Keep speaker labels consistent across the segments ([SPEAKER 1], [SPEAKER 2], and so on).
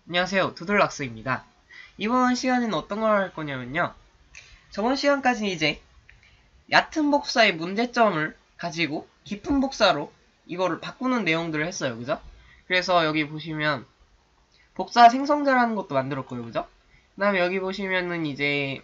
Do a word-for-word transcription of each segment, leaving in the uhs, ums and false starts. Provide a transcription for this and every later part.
[SPEAKER 1] 안녕하세요, 두들락스입니다. 이번 시간에는 어떤 걸 할 거냐면요. 저번 시간까지 이제 얕은 복사의 문제점을 가지고 깊은 복사로 이거를 바꾸는 내용들을 했어요. 그죠? 그래서 여기 보시면 복사 생성자라는 것도 만들었고요. 그죠? 그 다음에 여기 보시면은 이제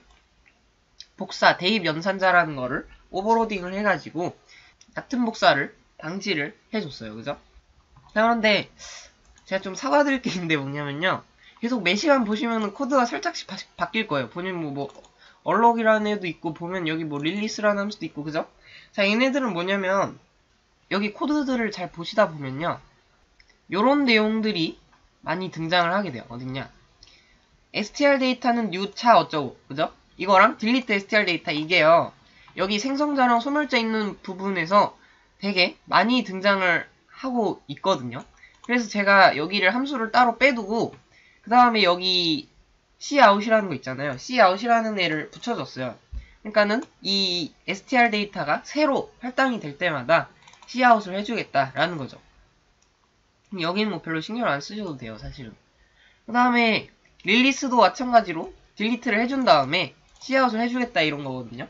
[SPEAKER 1] 복사 대입 연산자라는 거를 오버로딩을 해가지고 얕은 복사를 방지를 해줬어요. 그죠? 자, 그런데 제가 좀 사과드릴 게 있는데 뭐냐면요. 계속 매 시간 보시면은 코드가 살짝씩 바, 바뀔 거예요. 보면 뭐, 뭐, 얼럭이라는 애도 있고, 보면 여기 뭐 릴리스라는 함수도 있고, 그죠? 자, 얘네들은 뭐냐면, 여기 코드들을 잘 보시다 보면요. 요런 내용들이 많이 등장을 하게 돼요. 어딨냐? 에스티알 데이터는 new 차 어쩌고, 그죠? 이거랑 delete 에스티알 데이터 이게요. 여기 생성자랑 소멸자 있는 부분에서 되게 많이 등장을 하고 있거든요. 그래서 제가 여기를 함수를 따로 빼두고 그 다음에 여기 cout이라는 거 있잖아요. cout이라는 애를 붙여줬어요. 그러니까는 이 에스티알 데이터가 새로 할당이 될 때마다 cout을 해주겠다라는 거죠. 여기는 뭐 별로 신경 안 쓰셔도 돼요, 사실은. 그 다음에 릴리스도 마찬가지로 딜리트를 해준 다음에 cout을 해주겠다 이런 거거든요.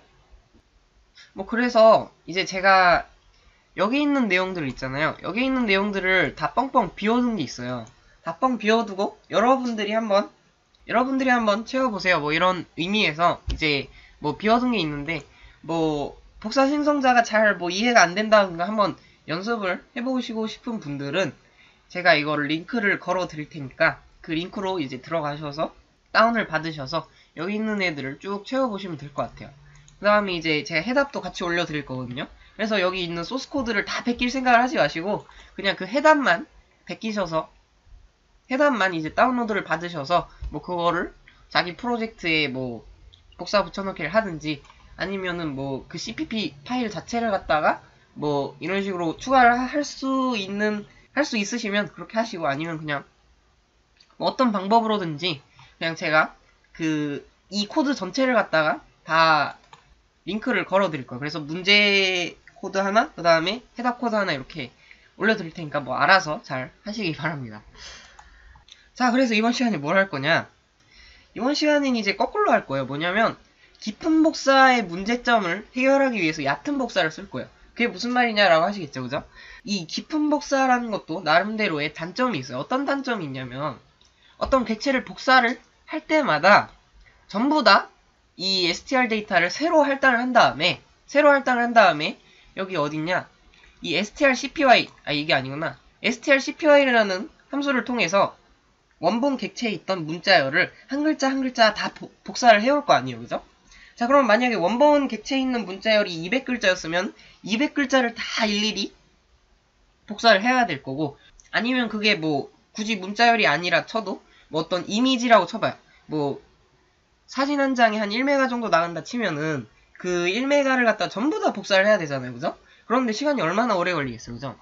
[SPEAKER 1] 뭐 그래서 이제 제가 여기 있는 내용들 있잖아요. 여기 있는 내용들을 다 뻥뻥 비워둔 게 있어요. 다 뻥 비워두고 여러분들이 한번 여러분들이 한번 채워보세요. 뭐 이런 의미에서 이제 뭐 비워둔 게 있는데 뭐 복사 생성자가 잘 뭐 이해가 안 된다든가 한번 연습을 해보시고 싶은 분들은 제가 이거를 링크를 걸어 드릴 테니까 그 링크로 이제 들어가셔서 다운을 받으셔서 여기 있는 애들을 쭉 채워보시면 될 것 같아요. 그 다음에 이제 제가 해답도 같이 올려드릴 거거든요. 그래서 여기 있는 소스 코드를 다 베낄 생각을 하지 마시고 그냥 그 해답만 베끼셔서 해답만 이제 다운로드를 받으셔서 뭐 그거를 자기 프로젝트에 뭐 복사 붙여넣기를 하든지 아니면은 뭐 그 씨피피 파일 자체를 갖다가 뭐 이런 식으로 추가를 할 수 있는 할 수 있으시면 그렇게 하시고 아니면 그냥 뭐 어떤 방법으로든지 그냥 제가 그 이 코드 전체를 갖다가 다 링크를 걸어 드릴 거예요. 그래서 문제 코드 하나, 그 다음에 해답 코드 하나 이렇게 올려드릴 테니까 뭐 알아서 잘 하시기 바랍니다. 자, 그래서 이번 시간에 뭘 할 거냐? 이번 시간엔 이제 거꾸로 할 거예요. 뭐냐면 깊은 복사의 문제점을 해결하기 위해서 얕은 복사를 쓸 거예요. 그게 무슨 말이냐라고 하시겠죠, 그죠? 이 깊은 복사라는 것도 나름대로의 단점이 있어요. 어떤 단점이 있냐면 어떤 객체를 복사를 할 때마다 전부 다 이 에스티알 데이터를 새로 할당을 한 다음에 새로 할당을 한 다음에 여기 어딨냐 이 strcpy 아 이게 아니구나 strcpy라는 함수를 통해서 원본 객체에 있던 문자열을 한 글자 한 글자 다 보, 복사를 해올 거 아니에요, 그죠? 자, 그럼 만약에 원본 객체에 있는 문자열이 이백 글자였으면 이백 글자를 다 일일이 복사를 해야 될 거고, 아니면 그게 뭐 굳이 문자열이 아니라 쳐도 뭐 어떤 이미지라고 쳐봐요. 뭐 사진 한 장에 한 일 메가 정도 나간다 치면은 그 일 메가를 갖다 전부 다 복사를 해야 되잖아요, 그죠? 그런데 시간이 얼마나 오래 걸리겠어요, 그죠?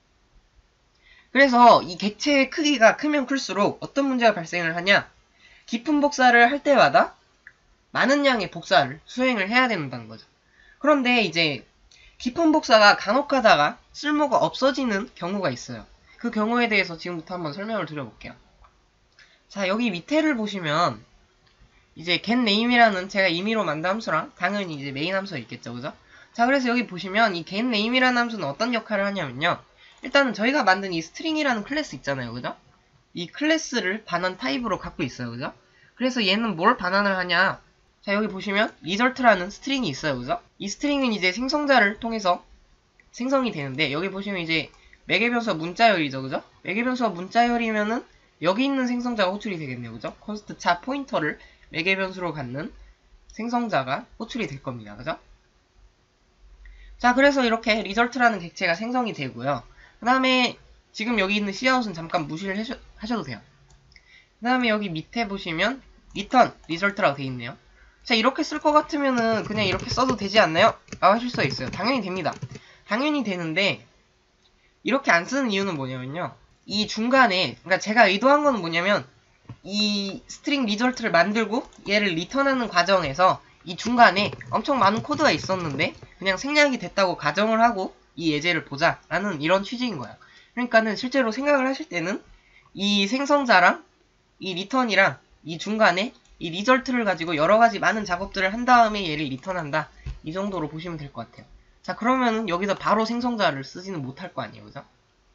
[SPEAKER 1] 그래서 이 객체의 크기가 크면 클수록 어떤 문제가 발생을 하냐? 깊은 복사를 할 때마다 많은 양의 복사를 수행을 해야 된다는 거죠. 그런데 이제 깊은 복사가 간혹 가다가 쓸모가 없어지는 경우가 있어요. 그 경우에 대해서 지금부터 한번 설명을 드려볼게요. 자, 여기 밑에를 보시면 이제 getName이라는 제가 임의로 만든 함수랑 당연히 이제 메인 함수가 있겠죠, 그죠? 자, 그래서 여기 보시면 이 getName이라는 함수는 어떤 역할을 하냐면요. 일단은 저희가 만든 이 string이라는 클래스 있잖아요, 그죠? 이 클래스를 반환 타입으로 갖고 있어요, 그죠? 그래서 얘는 뭘 반환을 하냐? 자, 여기 보시면 result라는 스트링이 있어요, 그죠? 이 스트링은 이제 생성자를 통해서 생성이 되는데 여기 보시면 이제 매개변수가 문자열이죠, 그죠? 매개변수가 문자열이면은 여기 있는 생성자가 호출이 되겠네요, 그죠? const 차 포인터를 매개변수로 갖는 생성자가 호출이 될 겁니다, 그죠? 자, 그래서 이렇게 result라는 객체가 생성이 되고요. 그 다음에 지금 여기 있는 cout은 잠깐 무시를 해셔, 하셔도 돼요. 그 다음에 여기 밑에 보시면 return result라고 되어 있네요. 자, 이렇게 쓸 것 같으면은 그냥 이렇게 써도 되지 않나요? 라고 하실 수가 있어요. 당연히 됩니다. 당연히 되는데 이렇게 안 쓰는 이유는 뭐냐면요. 이 중간에 그러니까 제가 의도한 건 뭐냐면 이 스트링 리절트를 만들고 얘를 리턴하는 과정에서 이 중간에 엄청 많은 코드가 있었는데 그냥 생략이 됐다고 가정을 하고 이 예제를 보자 라는 이런 취지인 거야. 그러니까는 실제로 생각을 하실 때는 이 생성자랑 이 리턴이랑 이 중간에 이 리절트를 가지고 여러가지 많은 작업들을 한 다음에 얘를 리턴한다. 이 정도로 보시면 될 것 같아요. 자, 그러면은 여기서 바로 생성자를 쓰지는 못할 거 아니에요, 그죠?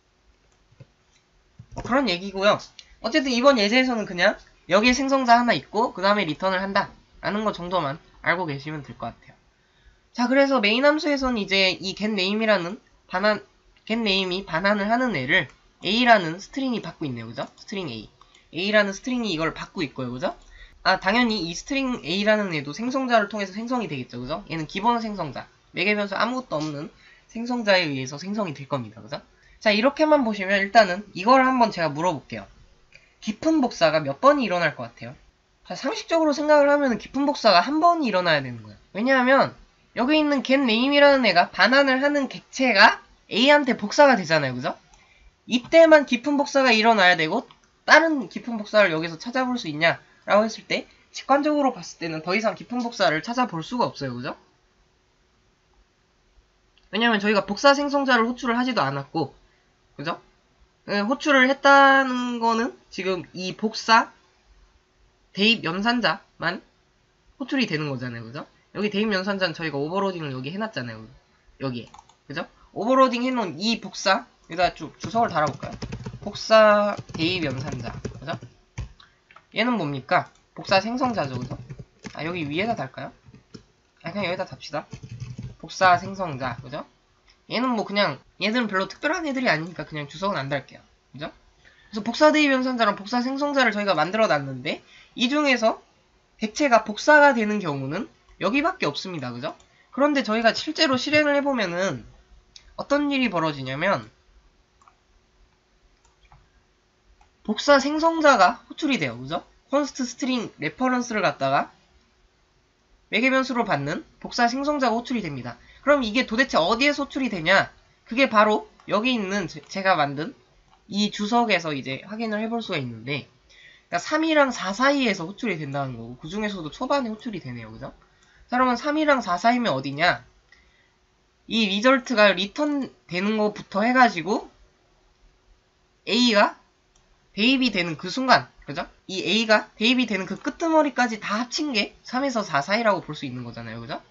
[SPEAKER 1] 뭐 그런 얘기고요. 어쨌든 이번 예제에서는 그냥 여기에 생성자 하나 있고 그 다음에 리턴을 한다 라는 거 정도만 알고 계시면 될 것 같아요. 자, 그래서 메인 함수에서는 이제 이 getName이라는 반환 getName이 반환을 하는 애를 a라는 스트링이 받고 있네요, 그죠? 스트링 a a라는 스트링이 이걸 받고 있고요, 그죠? 아, 당연히 이 스트링 a라는 애도 생성자를 통해서 생성이 되겠죠, 그죠? 얘는 기본 생성자, 매개 변수 아무것도 없는 생성자에 의해서 생성이 될 겁니다, 그죠? 자, 이렇게만 보시면 일단은 이걸 한번 제가 물어볼게요. 깊은 복사가 몇 번이 일어날 것 같아요? 자, 상식적으로 생각을 하면 깊은 복사가 한 번이 일어나야 되는 거예요. 왜냐하면 여기 있는 getName이라는 애가 반환을 하는 객체가 a한테 복사가 되잖아요, 그죠? 이때만 깊은 복사가 일어나야 되고 다른 깊은 복사를 여기서 찾아볼 수 있냐 라고 했을 때 직관적으로 봤을 때는 더 이상 깊은 복사를 찾아볼 수가 없어요, 그죠? 왜냐면 저희가 복사 생성자를 호출을 하지도 않았고, 그죠? 호출을 했다는 거는 지금 이 복사 대입 연산자만 호출이 되는 거잖아요, 그죠? 여기 대입 연산자는 저희가 오버로딩을 여기 해놨잖아요, 여기에, 그죠? 오버로딩 해놓은 이 복사, 여기다 주, 주석을 달아볼까요? 복사 대입 연산자, 그죠? 얘는 뭡니까? 복사 생성자죠, 그죠? 아, 여기 위에다 달까요? 아, 그냥 여기다 답시다. 복사 생성자, 그죠? 얘는 뭐 그냥, 얘들은 별로 특별한 애들이 아니니까 그냥 주석은 안 달게요, 그죠? 그래서 복사 대입 연산자랑 복사 생성자를 저희가 만들어 놨는데, 이 중에서 객체가 복사가 되는 경우는 여기밖에 없습니다, 그죠? 그런데 저희가 실제로 실행을 해보면은 어떤 일이 벌어지냐면 복사 생성자가 호출이 돼요, 그죠? const string reference를 갖다가 매개 변수로 받는 복사 생성자가 호출이 됩니다. 그럼 이게 도대체 어디에서 호출이 되냐? 그게 바로 여기 있는 제, 제가 만든 이 주석에서 이제 확인을 해볼 수가 있는데, 그러니까 삼이랑 사 사이에서 호출이 된다는 거고, 그 중에서도 초반에 호출이 되네요, 그죠? 자, 그러면 삼이랑 사 사이면 어디냐? 이 리절트가 리턴 되는 것부터 해가지고 A가 대입이 되는 그 순간, 그죠? 이 A가 대입이 되는 그 끄트머리까지 다 합친 게 삼에서 사 사이라고 볼 수 있는 거잖아요, 그죠?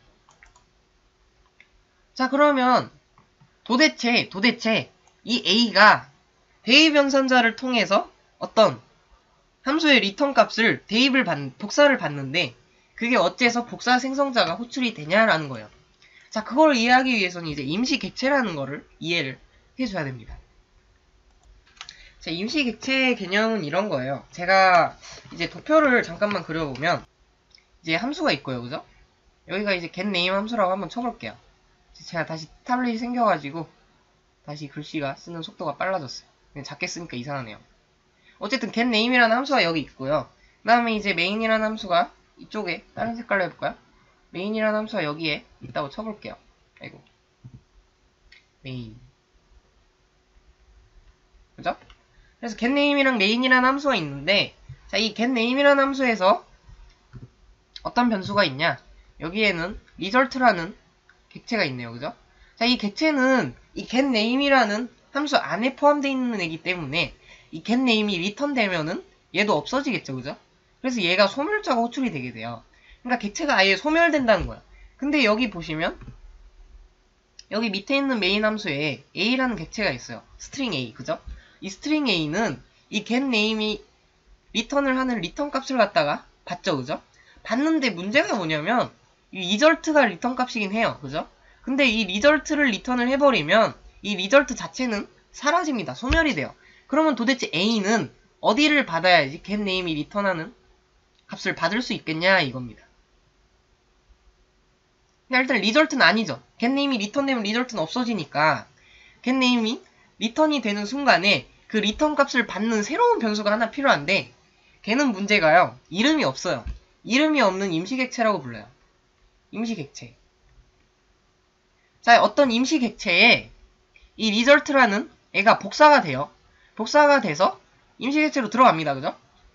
[SPEAKER 1] 자, 그러면 도대체 도대체 이 A가 대입 연산자를 통해서 어떤 함수의 리턴 값을 대입을 받, 복사를 받는데 그게 어째서 복사 생성자가 호출이 되냐라는 거예요. 자, 그걸 이해하기 위해서는 이제 임시 객체라는 거를 이해를 해줘야 됩니다. 자, 임시 객체의 개념은 이런 거예요. 제가 이제 도표를 잠깐만 그려보면 이제 함수가 있고요, 그죠? 여기가 이제 getName 함수라고 한번 쳐볼게요. 제가 다시 타블렛이 생겨가지고 다시 글씨가 쓰는 속도가 빨라졌어요. 작게 쓰니까 이상하네요. 어쨌든 getName이라는 함수가 여기 있고요. 그 다음에 이제 main이라는 함수가 이쪽에 다른 색깔로 해볼까요? main이라는 함수가 여기에 있다고 쳐볼게요. 아이고, main, 그죠? 그래서 getName이랑 main이라는 함수가 있는데, 자, 이 getName이라는 함수에서 어떤 변수가 있냐? 여기에는 result라는 객체가 있네요, 그죠? 자, 이 객체는 이 getName이라는 함수 안에 포함되어 있는 애기 때문에 이 getName이 리턴 되면은 얘도 없어지겠죠, 그죠? 그래서 얘가 소멸자가 호출이 되게 돼요. 그러니까 객체가 아예 소멸된다는 거야. 근데 여기 보시면 여기 밑에 있는 메인 함수에 a라는 객체가 있어요. 스트링 a, 그죠? 이 스트링 a는 이 getName이 리턴을 하는 리턴 값을 갖다가 받죠, 그죠? 받는데 문제가 뭐냐면 이 리절트가 리턴 값이긴 해요, 그죠? 근데 이 리절트를 리턴을 해버리면 이 리절트 자체는 사라집니다. 소멸이 돼요. 그러면 도대체 a는 어디를 받아야지 getName이 리턴하는 값을 받을 수 있겠냐 이겁니다. 근데 일단 리절트는 아니죠. getName이 리턴되면 리절트는 없어지니까 getName이 리턴이 되는 순간에 그 리턴 값을 받는 새로운 변수가 하나 필요한데 걔는 문제가요. 이름이 없어요. 이름이 없는 임시객체라고 불러요. 임시객체. 자, 어떤 임시객체에 이 리절트라는 애가 복사가 돼요. 복사가 돼서 임시객체로 들어갑니다. 그죠?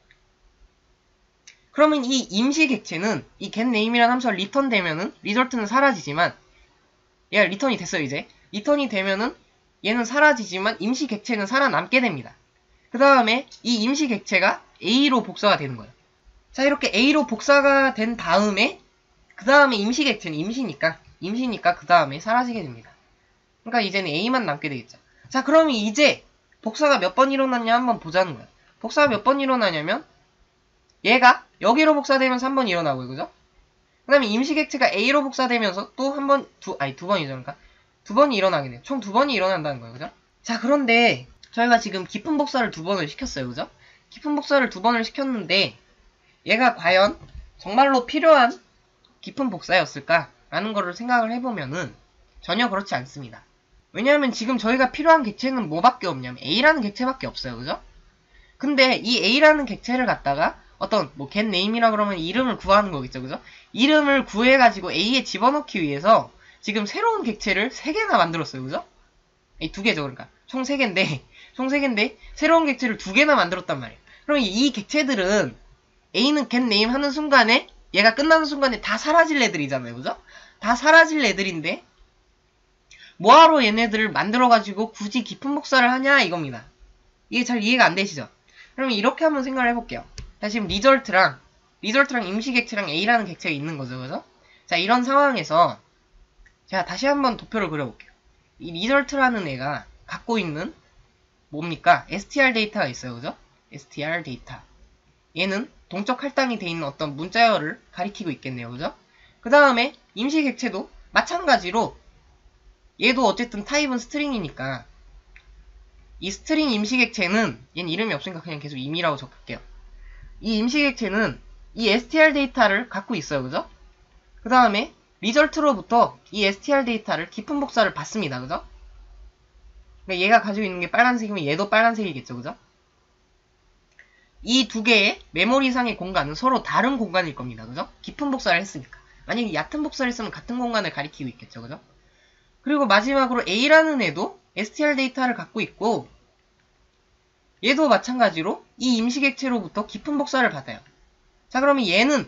[SPEAKER 1] 그러면 이 임시객체는 이 getName이라는 함수가 리턴 되면은 리절트는 사라지지만 얘가 리턴이 됐어요, 이제. 리턴이 되면은 얘는 사라지지만 임시객체는 살아남게 됩니다. 그 다음에 이 임시 객체가 A로 복사가 되는 거예요. 자, 이렇게 A로 복사가 된 다음에 그 다음에 임시 객체는 임시니까 임시니까 그 다음에 사라지게 됩니다. 그러니까 이제는 A만 남게 되겠죠. 자, 그러면 이제 복사가 몇 번 일어났냐 한번 보자는 거예요. 복사가 몇 번 일어나냐면 얘가 여기로 복사되면서 한 번 일어나고요. 그죠? 그 다음에 임시 객체가 A로 복사되면서 또 한 번, 두, 아니 두 번이죠. 그러니까 두 번이 일어나게 돼요. 총 두 번이 일어난다는 거예요. 그죠? 자, 그런데 저희가 지금 깊은 복사를 두 번을 시켰어요. 그죠? 깊은 복사를 두 번을 시켰는데 얘가 과연 정말로 필요한 깊은 복사였을까? 라는 거를 생각을 해보면은 전혀 그렇지 않습니다. 왜냐하면 지금 저희가 필요한 객체는 뭐밖에 없냐면 A라는 객체밖에 없어요. 그죠? 근데 이 A라는 객체를 갖다가 어떤 뭐 getName이라 그러면 이름을 구하는 거겠죠. 그죠? 이름을 구해가지고 A에 집어넣기 위해서 지금 새로운 객체를 세 개나 만들었어요. 그죠? 이 두 개죠. 그러니까 총 세 개인데 총 세 개인데 새로운 객체를 두 개나 만들었단 말이에요. 그럼 이 객체들은 A는 getName 하는 순간에 얘가 끝나는 순간에 다 사라질 애들이잖아요. 그죠? 다 사라질 애들인데 뭐하러 얘네들을 만들어가지고 굳이 깊은 복사를 하냐 이겁니다. 이게 잘 이해가 안 되시죠? 그러면 이렇게 한번 생각을 해볼게요. 자, 지금 리절트랑 리절트랑 임시 객체랑 A라는 객체가 있는 거죠. 그죠? 자, 이런 상황에서 제가 다시 한번 도표를 그려볼게요. 이 리절트라는 애가 갖고 있는 뭡니까? 에스티알 데이터가 있어요. 그죠? 에스티알 데이터. 얘는 동적 할당이 돼 있는 어떤 문자열을 가리키고 있겠네요. 그죠? 그 다음에 임시 객체도 마찬가지로 얘도 어쨌든 타입은 스트링이니까 이 스트링 임시 객체는 얘는 이름이 없으니까 그냥 계속 임이라고 적을게요. 이 임시 객체는 이 에스티알 데이터를 갖고 있어요. 그죠? 그 다음에 리절트로부터 이 에스티알 데이터를 깊은 복사를 받습니다. 그죠? 그러니까 얘가 가지고 있는 게 빨간색이면 얘도 빨간색이겠죠. 그죠? 이 두 개의 메모리상의 공간은 서로 다른 공간일 겁니다. 그죠? 깊은 복사를 했으니까. 만약에 얕은 복사를 했으면 같은 공간을 가리키고 있겠죠. 그죠? 그리고 마지막으로 A라는 애도 에스티알 데이터를 갖고 있고 얘도 마찬가지로 이 임시 객체로부터 깊은 복사를 받아요. 자, 그러면 얘는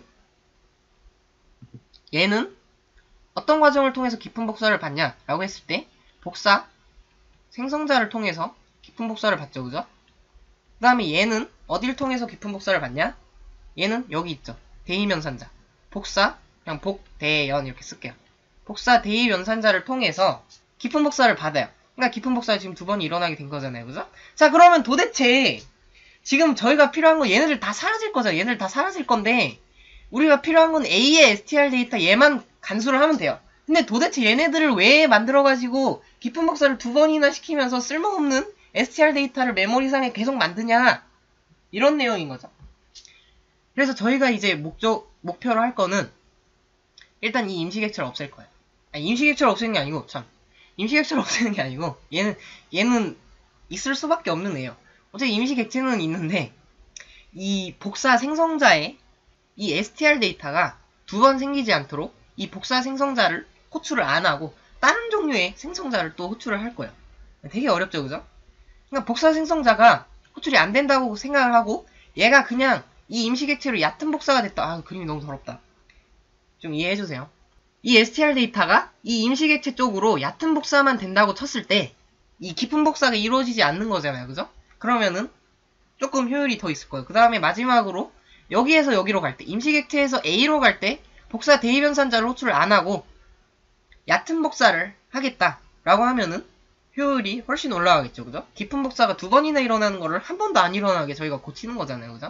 [SPEAKER 1] 얘는 어떤 과정을 통해서 깊은 복사를 받냐라고 했을 때 복사 생성자를 통해서 깊은 복사를 받죠. 그죠? 그 다음에 얘는 어딜 통해서 깊은 복사를 받냐? 얘는 여기 있죠. 대의면산자. 복사 그냥 복대연 이렇게 쓸게요. 복사 대의면산자를 통해서 깊은 복사를 받아요. 그러니까 깊은 복사가 지금 두 번이 일어나게 된 거잖아요. 그죠? 자, 그러면 도대체 지금 저희가 필요한 건 얘네들 다 사라질 거죠. 얘네들 다 사라질 건데 우리가 필요한 건 A의 에스티알 데이터 얘만 간수를 하면 돼요. 근데 도대체 얘네들을 왜 만들어가지고 깊은 복사를 두 번이나 시키면서 쓸모없는 에스티알 데이터를 메모리상에 계속 만드냐 이런 내용인 거죠. 그래서 저희가 이제 목적, 목표로 할 거는 일단 이 임시 객체를 없앨 거예요. 아니, 임시 객체를 없애는 게 아니고 참 임시 객체를 없애는 게 아니고 얘는 얘는 있을 수밖에 없는 애예요. 어차피 임시 객체는 있는데 이 복사 생성자의 이 에스티알 데이터가 두 번 생기지 않도록 이 복사 생성자를 호출을 안 하고 다른 종류의 생성자를 또 호출을 할 거예요. 되게 어렵죠, 그죠? 그러니까 복사 생성자가 호출이 안 된다고 생각을 하고 얘가 그냥 이 임시 객체로 얕은 복사가 됐다. 아, 그림이 너무 더럽다. 좀 이해해주세요. 이 에스티알 데이터가 이 임시 객체 쪽으로 얕은 복사만 된다고 쳤을 때 이 깊은 복사가 이루어지지 않는 거잖아요. 그죠? 그러면은 조금 효율이 더 있을 거예요. 그 다음에 마지막으로 여기에서 여기로 갈 때 임시 객체에서 A로 갈 때 복사 대의변산자를 호출을 안 하고 얕은 복사를 하겠다라고 하면은 효율이 훨씬 올라가겠죠. 그죠? 깊은 복사가 두 번이나 일어나는 거를 한 번도 안 일어나게 저희가 고치는 거잖아요. 그죠?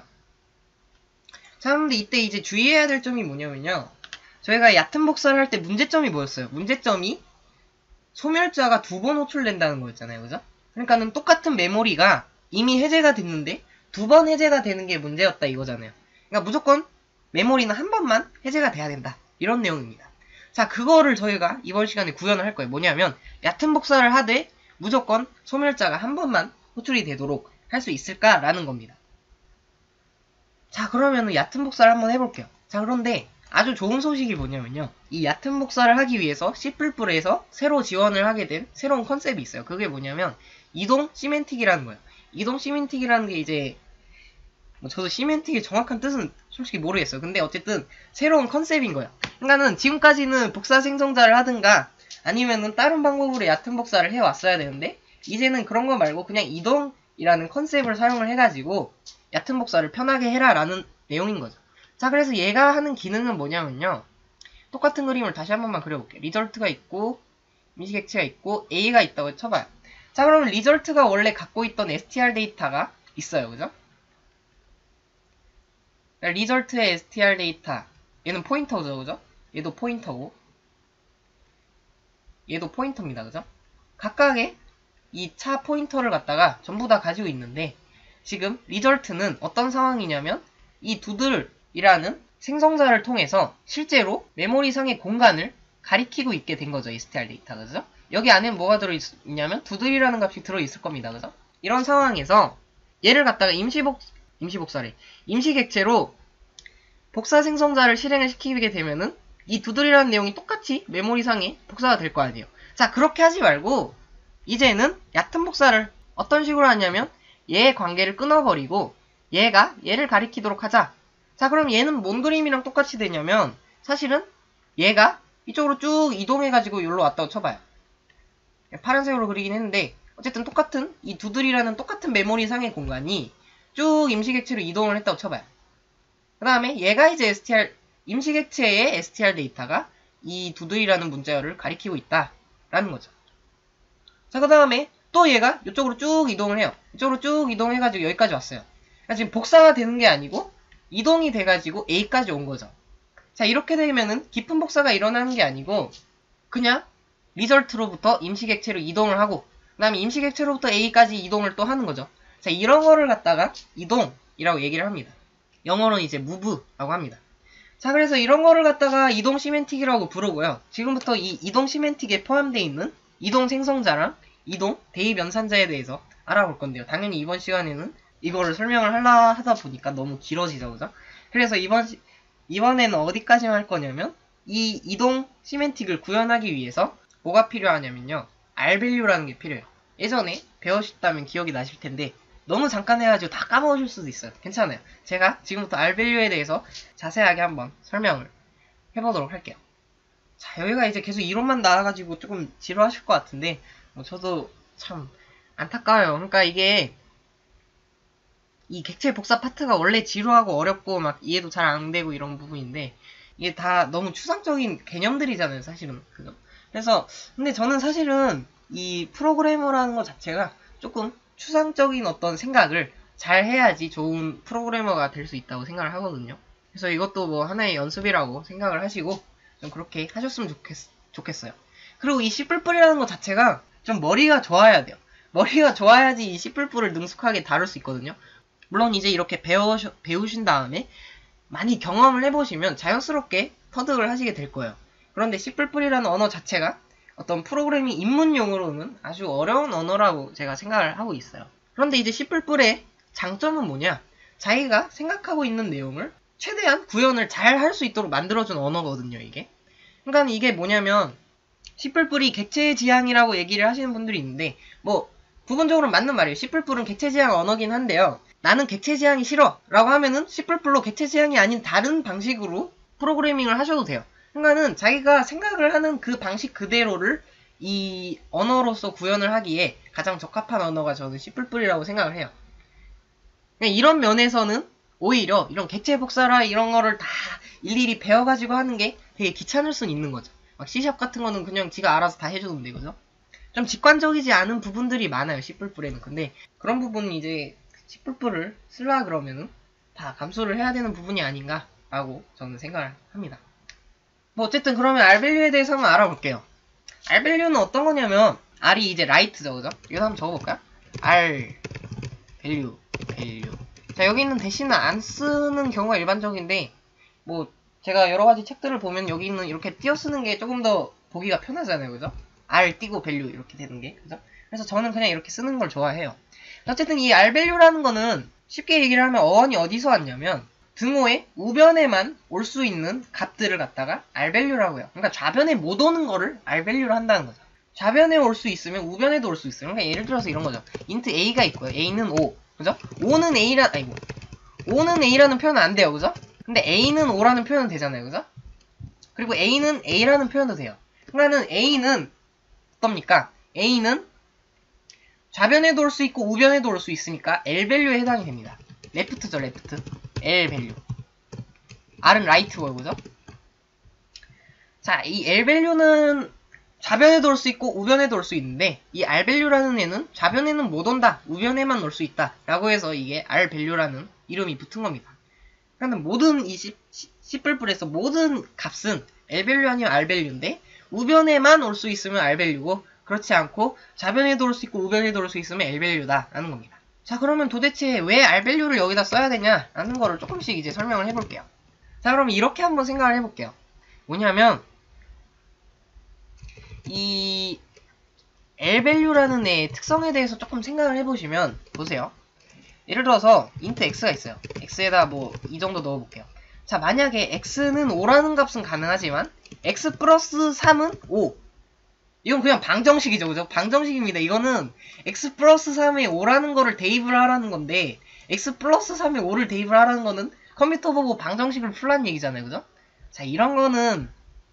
[SPEAKER 1] 자, 그런데 이때 이제 주의해야 될 점이 뭐냐면요. 저희가 얕은 복사를 할 때 문제점이 뭐였어요? 문제점이 소멸자가 두 번 호출된다는 거였잖아요. 그죠? 그러니까는 똑같은 메모리가 이미 해제가 됐는데 두 번 해제가 되는 게 문제였다 이거잖아요. 그러니까 무조건 메모리는 한 번만 해제가 돼야 된다. 이런 내용입니다. 자, 그거를 저희가 이번 시간에 구현을 할 거예요. 뭐냐면 얕은 복사를 하되 무조건 소멸자가 한 번만 호출이 되도록 할 수 있을까라는 겁니다. 자, 그러면은 얕은 복사를 한번 해볼게요. 자, 그런데 아주 좋은 소식이 뭐냐면요. 이 얕은 복사를 하기 위해서 씨에서 새로 지원을 하게 된 새로운 컨셉이 있어요. 그게 뭐냐면 이동 시멘틱이라는 거예요. 이동 시멘틱이라는 게 이제 뭐 저도 시멘틱의 정확한 뜻은 솔직히 모르겠어요. 근데 어쨌든 새로운 컨셉인 거예요. 그러니까는 지금까지는 복사 생성자를 하든가 아니면은 다른 방법으로 얕은 복사를 해왔어야 되는데 이제는 그런 거 말고 그냥 이동 이라는 컨셉을 사용을 해가지고 얕은 복사를 편하게 해라 라는 내용인 거죠. 자, 그래서 얘가 하는 기능은 뭐냐면요. 똑같은 그림을 다시 한 번만 그려볼게요. 리절트가 있고 임시객체가 있고 A가 있다고 쳐봐요. 자, 그러면 리절트가 원래 갖고 있던 에스티알 데이터가 있어요. 그죠? 리절트의 에스티알 데이터, 얘는 포인터죠. 그죠? 얘도 포인터고 얘도 포인터입니다. 그죠? 각각의 이 차 포인터를 갖다가 전부 다 가지고 있는데 지금 리절트는 어떤 상황이냐면 이 두들이라는 생성자를 통해서 실제로 메모리상의 공간을 가리키고 있게 된 거죠. 에스티알 데이터가. 그죠? 여기 안에는 뭐가 들어있냐면 두들이라는 값이 들어있을 겁니다. 그죠? 이런 상황에서 얘를 갖다가 임시복, 임시복사래. 임시객체로 복사 생성자를 실행을 시키게 되면은 이 두들이라는 내용이 똑같이 메모리상에 복사가 될 거 아니에요. 자, 그렇게 하지 말고 이제는 얕은 복사를 어떤 식으로 하냐면 얘의 관계를 끊어버리고 얘가 얘를 가리키도록 하자. 자, 그럼 얘는 뭔 그림이랑 똑같이 되냐면 사실은 얘가 이쪽으로 쭉 이동해가지고 여기로 왔다고 쳐봐요. 파란색으로 그리긴 했는데 어쨌든 똑같은 이 두들이라는 똑같은 메모리상의 공간이 쭉 임시객체로 이동을 했다고 쳐봐요. 그 다음에 얘가 이제 에스티알 임시객체의 에스티알 데이터가 이 두들이라는 문자열을 가리키고 있다라는 거죠. 자, 그 다음에 또 얘가 이쪽으로 쭉 이동을 해요. 이쪽으로 쭉 이동해가지고 여기까지 왔어요. 그러니까 지금 복사가 되는 게 아니고 이동이 돼가지고 A까지 온 거죠. 자, 이렇게 되면은 깊은 복사가 일어나는 게 아니고 그냥 리절트로부터 임시객체로 이동을 하고 그 다음에 임시객체로부터 A까지 이동을 또 하는 거죠. 자, 이런 거를 갖다가 이동이라고 얘기를 합니다. 영어로는 이제 move라고 합니다. 자, 그래서 이런 거를 갖다가 이동 시멘틱이라고 부르고요. 지금부터 이 이동 시멘틱에 포함되어 있는 이동 생성자랑 이동 대입 연산자에 대해서 알아볼 건데요. 당연히 이번 시간에는 이거를 설명을 하려 하다 보니까 너무 길어지죠. 그죠? 그래서 이번, 시, 이번에는 어디까지만 할 거냐면 이 이동 시멘틱을 구현하기 위해서 뭐가 필요하냐면요. R밸류라는 게 필요해요. 예전에 배우셨다면 기억이 나실 텐데 너무 잠깐 해가지고 다 까먹으실 수도 있어요. 괜찮아요. 제가 지금부터 R밸류에 대해서 자세하게 한번 설명을 해보도록 할게요. 자, 여기가 이제 계속 이론만 나와가지고 조금 지루하실 것 같은데 뭐 저도 참 안타까워요. 그러니까 이게 이 객체 복사 파트가 원래 지루하고 어렵고 막 이해도 잘 안 되고 이런 부분인데 이게 다 너무 추상적인 개념들이잖아요. 사실은. 그죠? 그래서 근데 저는 사실은 이 프로그래머라는 것 자체가 조금 추상적인 어떤 생각을 잘 해야지 좋은 프로그래머가 될 수 있다고 생각을 하거든요. 그래서 이것도 뭐 하나의 연습이라고 생각을 하시고 좀 그렇게 하셨으면 좋겠, 좋겠어요. 그리고 이 씨뿔뿔이라는 것 자체가 좀 머리가 좋아야 돼요. 머리가 좋아야지 이 씨뿔뿔을 능숙하게 다룰 수 있거든요. 물론 이제 이렇게 배워, 배우신 다음에 많이 경험을 해보시면 자연스럽게 터득을 하시게 될 거예요. 그런데 씨뿔뿔이라는 언어 자체가 어떤 프로그래밍 입문용으로는 아주 어려운 언어라고 제가 생각을 하고 있어요. 그런데 이제 씨뿔뿔의 장점은 뭐냐? 자기가 생각하고 있는 내용을 최대한 구현을 잘 할 수 있도록 만들어준 언어거든요, 이게. 그러니까 이게 뭐냐면 씨뿔뿔이 객체지향이라고 얘기를 하시는 분들이 있는데 뭐 부분적으로 맞는 말이에요. 씨뿔뿔은 객체지향 언어긴 한데요. 나는 객체지향이 싫어 라고 하면은 씨뿔뿔로 객체지향이 아닌 다른 방식으로 프로그래밍을 하셔도 돼요. 그러니까는 자기가 생각을 하는 그 방식 그대로를 이 언어로서 구현을 하기에 가장 적합한 언어가 저는 씨뿔뿔이라고 생각을 해요. 이런 면에서는 오히려 이런 객체 복사라 이런 거를 다 일일이 배워가지고 하는 게 되게 귀찮을 수는 있는 거죠. 막 C샵 같은 거는 그냥 지가 알아서 다 해주는데, 그죠? 좀 직관적이지 않은 부분들이 많아요, 씨뿔뿔에는. 근데 그런 부분은 이제 씨뿔뿔을 쓰려 그러면은 다 감수를 해야 되는 부분이 아닌가라고 저는 생각을 합니다. 뭐 어쨌든 그러면 R밸류에 대해서 한번 알아볼게요. R밸류는 어떤 거냐면 R이 이제 라이트죠, 그죠? 이거 한번 적어볼까요? R 밸류 밸류. 자, 여기 있는 대신은 안 쓰는 경우가 일반적인데 뭐 제가 여러 가지 책들을 보면 여기 있는 이렇게 띄어 쓰는 게 조금 더 보기가 편하잖아요, 그죠? R 띄고 밸류 이렇게 되는 게, 그죠? 그래서 저는 그냥 이렇게 쓰는 걸 좋아해요. 어쨌든 이 R밸류라는 거는 쉽게 얘기를 하면 어원이 어디서 왔냐면 등호의 우변에만 올 수 있는 값들을 갖다가 R밸류라고 해요. 그러니까 좌변에 못 오는 거를 R밸류로 한다는 거죠. 좌변에 올 수 있으면 우변에도 올 수 있어요. 그러니까 예를 들어서 이런 거죠. int a가 있고요. a는 오. 그죠? 오는 a라, 아이고. 오는 a라는 표현은 안 돼요. 그죠? 근데 a는 오라는 표현은 되잖아요. 그죠? 그리고 a는 a라는 표현도 돼요. 그러니까는 a는 어떻습니까? a는 좌변에도 올 수 있고 우변에도 올 수 있으니까 L 밸류에 해당이 됩니다. 레프트죠, 레프트. L 밸류. R은 라이트고요, 그죠? 자, 이 L 밸류는 좌변에도 올 수 있고 우변에도 올 수 있는데 이 R 밸류라는 애는 좌변에는 못 온다, 우변에만 올 수 있다 라고 해서 이게 R 밸류라는 이름이 붙은 겁니다. 그런데 모든 이 C, C++에서 모든 값은 L 밸류 아니면 R 밸류인데 우변에만 올 수 있으면 R 밸류고 그렇지 않고 좌변에도 올 수 있고 우변에도 올 수 있으면 L 밸류다 라는 겁니다. 자, 그러면 도대체 왜 R 밸류를 여기다 써야 되냐 라는 거를 조금씩 이제 설명을 해볼게요. 자, 그럼 이렇게 한번 생각을 해볼게요. 뭐냐면 이 L 밸류라는 애의 특성에 대해서 조금 생각을 해보시면 보세요. 예를 들어서 int x가 있어요. x에다 뭐 이 정도 넣어볼게요. 자, 만약에 x는 오라는 값은 가능하지만 x 플러스 삼은 오. 이건 그냥 방정식이죠, 그죠? 방정식입니다. 이거는 x 플러스 삼에 오라는 거를 대입을 하라는 건데 x 플러스 삼에 오를 대입을 하라는 거는 컴퓨터 보고 방정식을 풀라는 얘기잖아요, 그죠? 자, 이런 거는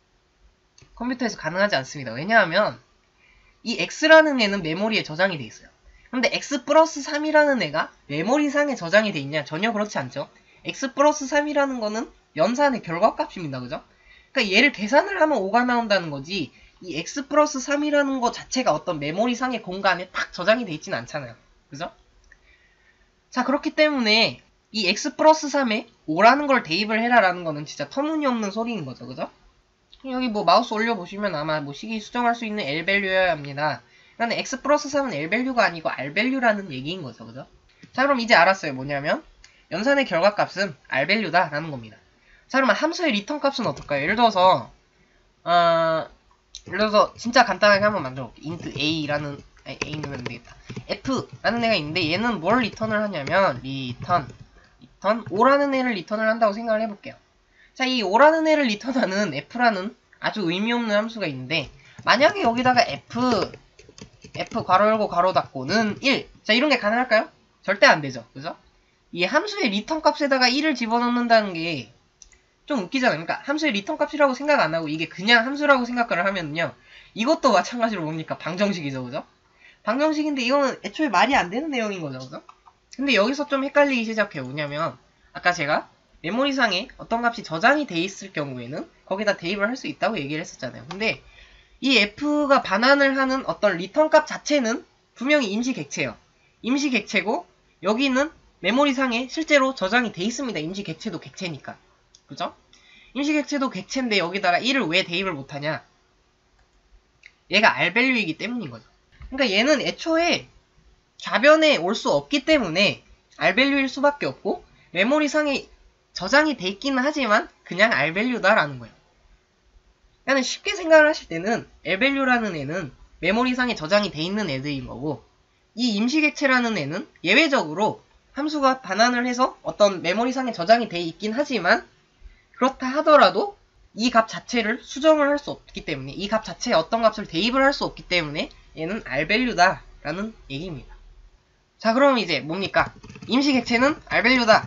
[SPEAKER 1] 컴퓨터에서 가능하지 않습니다. 왜냐하면 이 x라는 애는 메모리에 저장이 돼 있어요. 근데 x 플러스 삼이라는 애가 메모리상에 저장이 돼 있냐? 전혀 그렇지 않죠. x 플러스 삼이라는 거는 연산의 결과값입니다, 그죠? 그러니까 얘를 계산을 하면 오가 나온다는 거지 이 x 플러스 삼이라는 거 자체가 어떤 메모리상의 공간에 딱 저장이 돼 있지는 않잖아요, 그죠? 자, 그렇기 때문에 이 x 플러스 삼에 오라는 걸 대입을 해라라는 거는 진짜 터무니없는 소리인 거죠, 그죠? 여기 뭐 마우스 올려보시면 아마 뭐 시기 수정할 수 있는 L 밸류여야 합니다. 그런데 x 플러스 삼은 L 밸류가 아니고 R 밸류라는 얘기인 거죠, 그죠? 자, 그럼 이제 알았어요. 뭐냐면 연산의 결과값은 R 밸류다 라는 겁니다. 자, 그러면 함수의 리턴 값은 어떨까요? 예를 들어서 어... 예를 들어서 진짜 간단하게 한번 만들어볼게요. int a라는 아니, a 넣으면 안되겠다. f라는 애가 있는데 얘는 뭘 리턴을 하냐면 리턴 리턴 오라는 애를 리턴을 한다고 생각을 해볼게요. 자, 이 오라는 애를 리턴하는 f라는 아주 의미 없는 함수가 있는데 만약에 여기다가 f f 괄호 열고 괄호 닫고는 일. 자, 이런 게 가능할까요? 절대 안 되죠, 그죠? 이 함수의 리턴 값에다가 일을 집어넣는다는 게 좀 웃기잖아요. 그러니까 함수의 리턴 값이라고 생각 안 하고 이게 그냥 함수라고 생각을 하면요, 이것도 마찬가지로 뭡니까? 방정식이죠, 그죠? 방정식인데 이거는 애초에 말이 안 되는 내용인 거죠, 그죠? 근데 여기서 좀 헷갈리기 시작해요. 뭐냐면 아까 제가 메모리상에 어떤 값이 저장이 돼 있을 경우에는 거기다 대입을 할 수 있다고 얘기를 했었잖아요. 근데 이 f가 반환을 하는 어떤 리턴 값 자체는 분명히 임시 객체예요. 임시 객체고 여기는 메모리상에 실제로 저장이 돼 있습니다. 임시 객체도 객체니까. 그죠? 임시 객체도 객체인데 여기다가 일을 왜 대입을 못하냐? 얘가 R 밸류이기 때문인 거죠. 그러니까 얘는 애초에 좌변에 올 수 없기 때문에 R 밸류일 수밖에 없고 메모리상에 저장이 돼 있기는 하지만 그냥 R 밸류다라는 거예요. 그러니까 쉽게 생각을 하실 때는 L 밸류라는 애는 메모리상에 저장이 돼 있는 애들인 거고 이 임시객체라는 애는 예외적으로 함수가 반환을 해서 어떤 메모리상에 저장이 돼 있긴 하지만 그렇다 하더라도 이 값 자체를 수정을 할 수 없기 때문에 이 값 자체에 어떤 값을 대입을 할 수 없기 때문에 얘는 R 밸류다 라는 얘기입니다. 자, 그럼 이제 뭡니까? 임시객체는 R 밸류다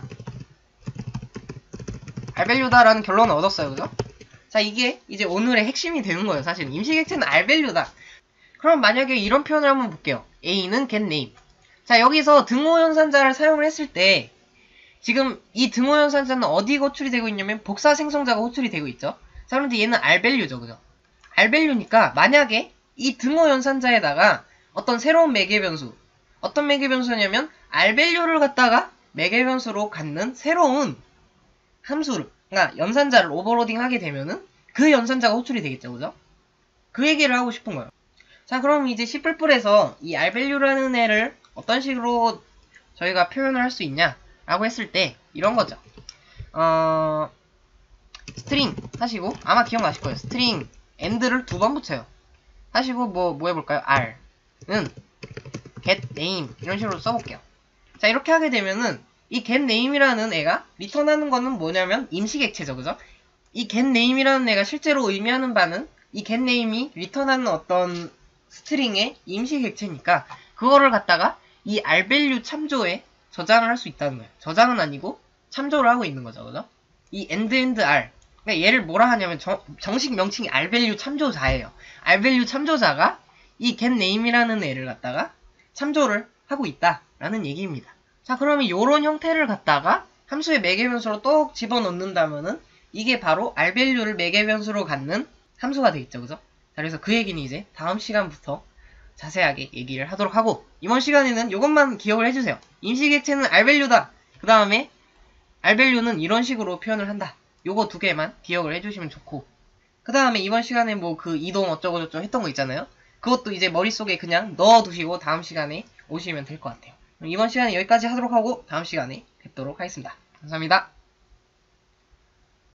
[SPEAKER 1] R 밸류다 라는 결론을 얻었어요, 그죠? 자, 이게 이제 오늘의 핵심이 되는 거예요. 사실 임시객체는 R 밸류다. 그럼 만약에 이런 표현을 한번 볼게요. A는 getName. 자, 여기서 등호연산자를 사용을 했을 때 지금 이 등호연산자는 어디 호출이 되고 있냐면 복사 생성자가 호출이 되고 있죠. 자, 그런데 얘는 R 밸류죠, 그죠? R 밸류니까 만약에 이 등호연산자에다가 어떤 새로운 매개 변수, 어떤 매개 변수냐면 R 밸류를 갖다가 매개 변수로 갖는 새로운 함수를, 그러니까 연산자를 오버로딩 하게 되면은 그 연산자가 호출이 되겠죠, 그죠? 그 얘기를 하고 싶은 거예요. 자, 그럼 이제 씨에서 이 R 밸류라는 애를 어떤 식으로 저희가 표현을 할 수 있냐 라고 했을 때 이런 거죠. 어, 스트링 하시고 아마 기억나실 거예요. 스트링 and를 두 번 붙여요. 하시고 뭐, 뭐 해볼까요? R는 getName 이런 식으로 써볼게요. 자, 이렇게 하게 되면은 이 getName이라는 애가 리턴하는 거는 뭐냐면 임시객체죠, 그죠? 이 getName이라는 애가 실제로 의미하는 바는 이 getName이 리턴하는 어떤 스트링의 임시객체니까 그거를 갖다가 이 R밸류 참조에 저장을 할 수 있다는 거예요. 저장은 아니고 참조를 하고 있는 거죠, 그죠? 이 end and R, 그러니까 얘를 뭐라 하냐면 정, 정식 명칭이 R밸류 참조자예요. R밸류 참조자가 이 getName이라는 애를 갖다가 참조를 하고 있다라는 얘기입니다. 자, 그러면 요런 형태를 갖다가 함수의 매개변수로 또 집어넣는다면은 이게 바로 R밸류를 매개변수로 갖는 함수가 되겠죠. 그죠? 자, 그래서 그 얘기는 이제 다음 시간부터 자세하게 얘기를 하도록 하고, 이번 시간에는 이것만 기억을 해주세요. 임시객체는 R밸류다. 그 다음에 R밸류는 이런 식으로 표현을 한다. 요거 두 개만 기억을 해주시면 좋고, 그 다음에 이번 시간에 뭐 그 이동 어쩌고저쩌고 했던 거 있잖아요. 그것도 이제 머릿속에 그냥 넣어두시고 다음 시간에 오시면 될 것 같아요. 이번 시간에 여기까지 하도록 하고 다음 시간에 뵙도록 하겠습니다. 감사합니다.